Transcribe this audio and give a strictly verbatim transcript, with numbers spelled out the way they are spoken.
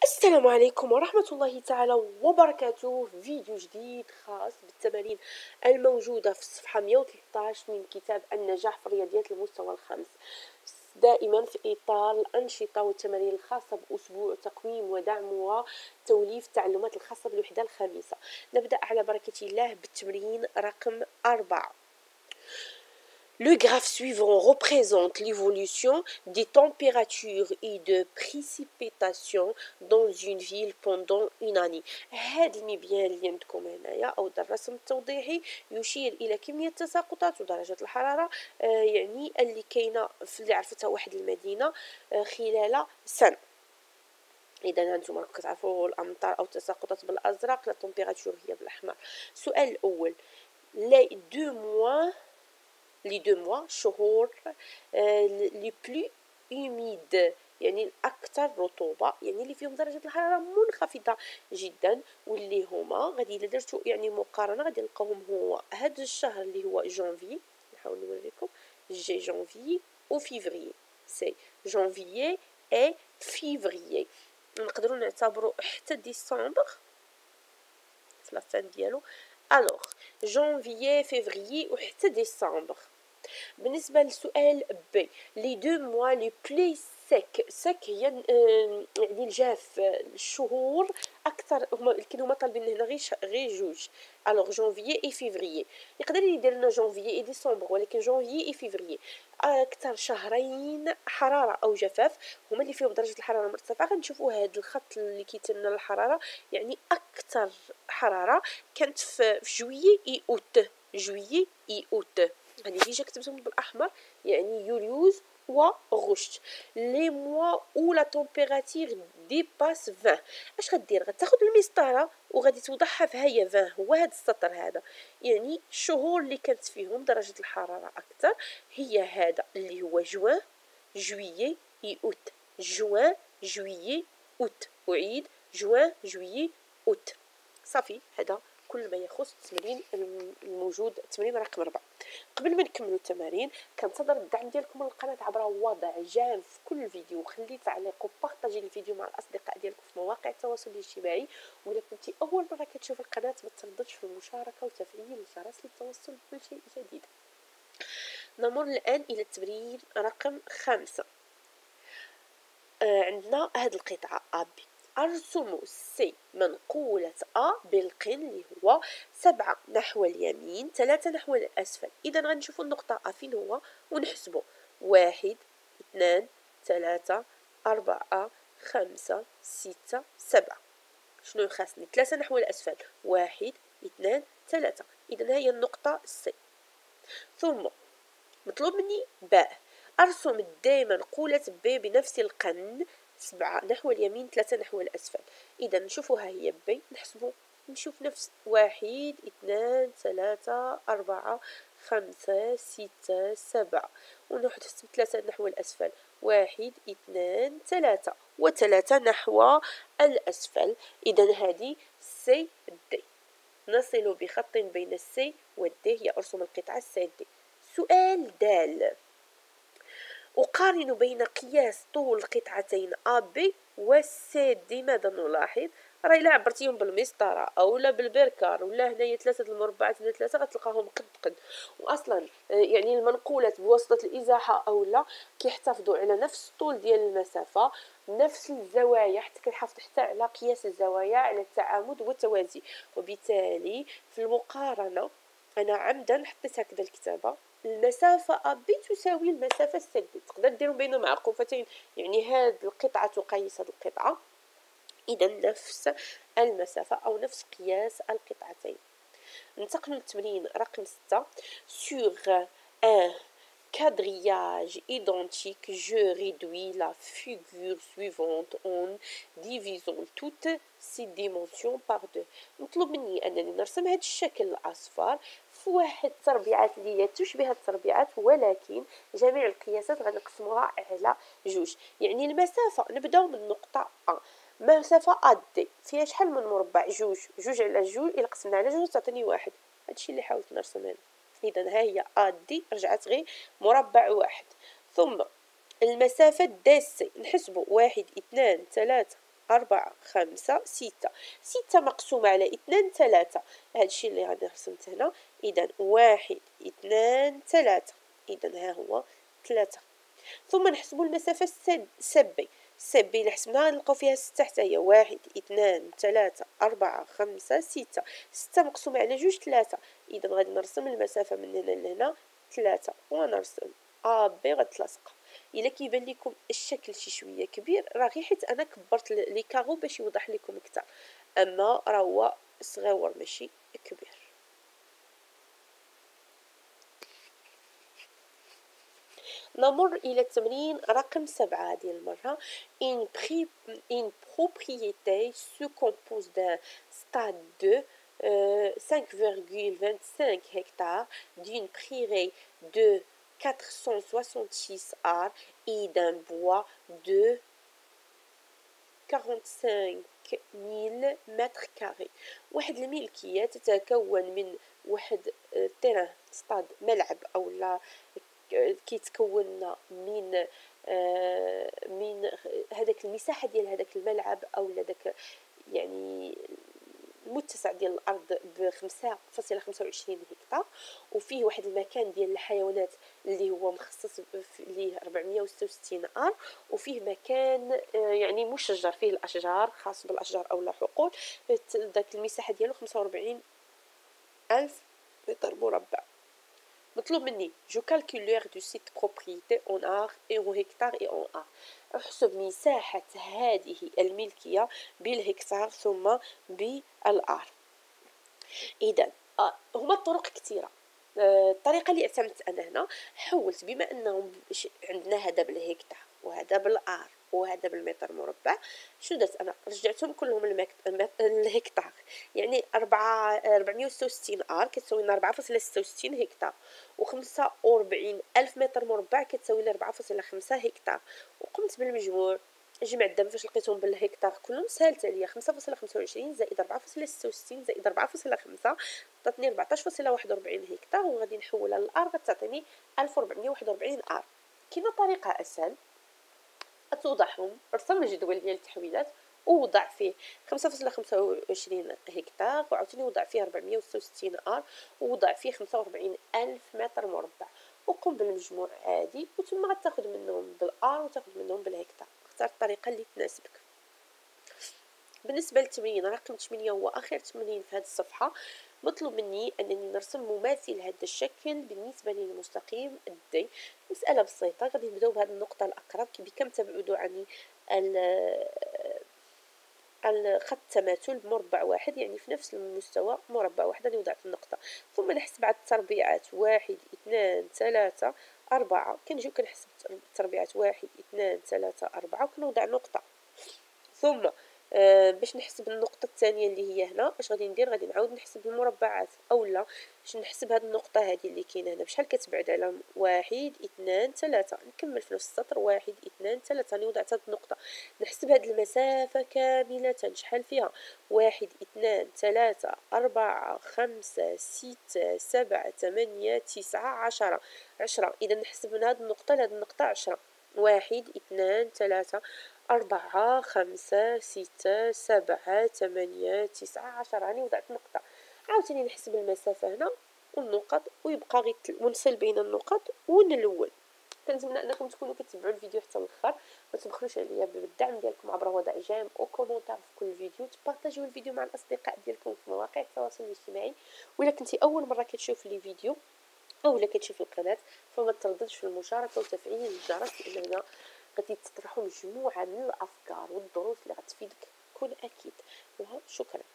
السلام عليكم ورحمة الله تعالى وبركاته. فيديو جديد خاص بالتمارين الموجودة في الصفحة مئة وثلاثة عشر من كتاب النجاح في الرياضيات المستوى الخامس، دائما في إطار الأنشطة والتمارين الخاصة بأسبوع تقويم ودعم وتوليف التعلمات الخاصة بالوحدة الخامسة. نبدأ على بركة الله بالتمرين رقم أربعة. Le graphe suivant représente l'évolution des températures et de précipitations dans une ville pendant une année. هذا المبيان اللي عندكم هنايا أو الرسم التوضيحي يشير إلى كمية التساقطات ودرجات الحرارة آه يعني اللي كاينة في اللي عرفتها واحد المدينة آه خلال سنة. إذا أنتم راكم كتعرفوا الأمطار أو التساقطات بالأزرق، لا تمبيراتور هي بالأحمر. السؤال الأول، les deux mois les deux mois شهور لي بلو humide يعني الأكثر رطوبة، يعني اللي فيهم درجة الحرارة منخفضة جدا، واللي هما غادي إلا درتو يعني مقارنة غادي نلقاوهم هو هذا الشهر اللي هو جانفي. نحاول نوريكم جي جانفي و فيفري، سي جانفيي اي فيفري. نقدروا نعتبروا حتى ديسمبر في لافان ديالو. الوغ جانفيي فيفري وحتى ديسمبر. بالنسبة للسؤال بي، لي دو موا لي بلي سيك، سيك هي يعني الجاف، الشهور اكثر هما لكن هما طالبين هنا غير غير جوج. الوغ جانفيي اي فيفري، يقدر يدير لنا جانفيي اي ديسمبر، ولكن جانفيي اي فيفري اكثر شهرين حراره او جفاف هما اللي فيهم درجه الحراره مرتفعه. غنشوفوا هذا الخط اللي كيتم الحراره، يعني اكثر حراره كانت في جويي اي اوت، جويي اي اوت غادي ديجا كتبتهم بالاحمر، يعني يوليوز وغشت. لي موا او لا تمبيراتير ديباس عشرين، اش غدير؟ غتاخد المسطره وغادي توضعها في هي عشرين، هو هذا السطر هذا، يعني الشهور اللي كانت فيهم درجه الحراره اكثر هي هذا اللي هو جوان جويي اي اوت، جوان جويي اوت، اعيد جوان جويي اوت. صافي، هذا كل ما يخص التمرين الموجود، التمرين رقم أربعة. قبل ما نكملوا التمارين كنتظر الدعم ديالكم من القناه عبر وضع جيم في كل فيديو، وخلي تعليق وبارطاجي الفيديو مع الاصدقاء ديالكم في مواقع التواصل الاجتماعي. وإلا كنتي اول مره كتشوف القناه ما ترددش في المشاركه وتفعيل الجرس للتوصل بكل شيء جديد. نمر الان الى التمرين رقم خمسة. آه عندنا هذه القطعه ا بي، أرسم سي منقولة أ بالقن اللي هو سبعة نحو اليمين ثلاثة نحو الأسفل. إذا غنشوفوا النقطة أ فين هو ونحسبوا واحد اثنان ثلاثة أربعة خمسة ستة سبعة. شنو خاصني؟ ثلاثة نحو الأسفل، واحد اثنان ثلاثة. إذا هي النقطة سي. ثم مطلوب مني باء، أرسم دي منقولة ب بنفس القن سبعة نحو اليمين ثلاثة نحو الأسفل. إذا نشوفوا ها هي بي، نحسبوا نشوف نفس واحد اثنان ثلاثة أربعة خمسة ستة سبعة، ونحسب ثلاثة نحو الأسفل، واحد اثنان ثلاثة وثلاثة نحو الأسفل. إذا هذه سي دي. نصل بخط بين السي والدي، هي أرسم القطعة السي دي. سؤال دال، أقارن بين قياس طول القطعتين أ بي و سي دي. ماذا نلاحظ؟ راه إلا عبرتيهم بالمسطرة أولا بالبركار ولا هنايا ثلاثة المربعات من ثلاثة غتلقاهم قد قد. وأصلا يعني المنقولات بواسطة الإزاحة أولا كيحتفظوا على نفس الطول ديال المسافة، نفس الزوايا، حتى كنحافظ حتى على قياس الزوايا على التعامد والتوازي. وبالتالي في المقارنة أنا عمدا حطيت هكذا الكتابة، المسافة أ بي تساوي المسافة سي دي. تقدر ديروا بين معقوفتين، يعني هذه القطعة تقيس هذه القطعة، إذا نفس المسافة أو نفس قياس القطعتين. ننتقل للتمرين رقم ستة. sur un quadrillage identique je réduis la figure suivante en divisant toutes ses dimensions par deux. مطلوب مني أنني نرسم هذا الشكل الأصفر في واحد التربيعات اللي هي تشبه التربيعات، ولكن جميع القياسات غنقسموها على جوج. يعني المسافة نبداو من نقطة أ، مسافة أ دي فيها شحال من مربع؟ جوج، جوج على جوج إلا قسمنا على جوج تعطيني واحد. هادشي اللي حاولت نرسم هنا. إذا ها هي أ دي رجعت غير مربع واحد. ثم المسافة دي سي نحسبوا واحد اثنان ثلاثة أربعة خمسة ستة. ستة مقسومة على اثنان ثلاثة، هادشي اللي غادي رسمت هنا. إذا واحد اثنان ثلاثة، إذا ها هو ثلاثة. ثم نحسبوا المسافة السبي. السبي اللي حسبناها نلقاو فيها ستة حتى هي. واحد اثنان ثلاثة أربعة خمسة ستة. ستة مقسومة على جوج ثلاثة، إذا غادي نرسم المسافة من هنا لهنا ثلاثة، ونرسم أ بي غتلاصق. إلا كيبان لكم الشكل شي شوية كبير راه غير حيت أنا كبرت لي كاغو باش يوضح لكم أكثر، أما راه هو صغيور ماشي كبير. نمر إلى التمرين رقم سبعة ديال المرة. une pri une propriété se compose d'un stade de cinq virgule vingt-cinq hectares, d'une prairie de quatre cent soixante-six arts et d'un bois de quarante-cinq mille متر كاري. واحد الملكية تتكون من واحد تيران ستاد ملعب أو لا كيتكون من آه من هذاك المساحة ديال هذاك الملعب أو داك يعني المتسع ديال الأرض بخمسة فاصلة خمسة وعشرين هكتار، وفيه واحد المكان ديال الحيوانات اللي هو مخصص ليه أربعمية وستة وستين ار، وفيه مكان يعني مشجر فيه الأشجار خاص بالأشجار أو لا حقول. داك المساحة ديالو خمسة وربعين ألف متر مربع. مطلوب مني جو كالكولير دو سيت بروبريتي اون ار et en hectare et en ار. احسب مساحة هذه الملكية بالهكتار ثم بالار. إذا هما الطرق كثيرة. الطريقة اللي اعتمدت أنا هنا حولت، بما أنهم عندنا هذا بالهكتار وهذا بالار وهذا بالمتر مربع، شنو درت أنا؟ رجعتهم كلهم الهكتار، يعني أربعة أربعمية وستة وستين ار كتساوي لنا أربعة فاصلة ستة وستين هكتار، وخمسة وربعين ألف متر مربع كتساوي لنا أربعة فاصلة خمسة هكتار. وقمت بالمجموع، جمع الدم فاش لقيتهم بالهكتار كلهم سهلت عليا. خمسة فاصلة خمسة وعشرين زائد أربعة فاصلة ستة وستين زائد أربعة فاصلة خمسة عطاتني أربعطاش فاصلة واحد وربعين هكتار، وغادي نحولها للار غتعطيني ألف وربعمية وواحد وربعين ار. كاينه طريقه اسهل، توضعهم رسم الجدول ديال التحويلات ووضع فيه خمسة فاصلة خمسة وعشرين هكتار، وعاوتاني وضع فيه أربعمية وستة وستين ار، ووضع فيه خمسة وربعين ألف متر مربع، وقم بالمجموع عادي، وثم غتاخذ منهم بالار وتاخذ منهم بالهكتار. اختار الطريقه اللي تناسبك. بالنسبه للتمرين رقم ثمانية هو اخر تمرين في هذه الصفحه. مطلوب مني انني نرسم مماثل هذا الشكل بالنسبه للمستقيم الدي. مساله بسيطه، غادي نبداو بهذه النقطه الاقرب بكم تبعد عن الخط التماثل بمربع واحد، يعني في نفس المستوى مربع واحد. غادي نوضع في النقطه، ثم نحسب عدد التربيعات واحد اثنان ثلاثة أربعة. كنجيو كنحسب التربيعات واحد اثنان ثلاثة أربعة وكنوضع نقطه. ثم آه باش نحسب النقطة الثانية اللي هي هنا، اش غادي ندير؟ غادي نعاود نحسب المربعات، اولا باش نحسب هاد النقطة هذه اللي كاينة هنا بشحال كتبعد على واحد اثنان ثلاثة. نكمل في نفس السطر واحد اثنان ثلاثة، راني وضعت هاد النقطة. نحسب هاد المسافة كاملة شحال فيها؟ واحد اثنان ثلاثة أربعة خمسة ستة سبعة ثمانية تسعة عشرة عشرة. إذا نحسب من هاد النقطة لهاد النقطة عشرة. واحد اثنان ثلاثة أربعة خمسة ستة سبعة ثمانية تسعة عشرة. راني وضعت نقطة. عاوتاني نحسب المسافة هنا والنقط، ويبقى غير ونصل بين النقط ونلون. كنتمنى انكم تكونوا كتبعوا الفيديو حتى الاخر. ما تبخلوش عليا بالدعم ديالكم عبر وضع جيم او كومونتير في كل فيديو، تبارطاجيو الفيديو مع الاصدقاء ديالكم في مواقع التواصل الاجتماعي. وإلا كنتي اول مره كتشوف لي فيديو او لا كتشوف القناه، فما ترددش في المشاركه وتفعيل الجرس، لان هنا غادي تطرحوا مجموعه من الافكار والدروس اللي غتفيدك. كن اكيد. وشكرا.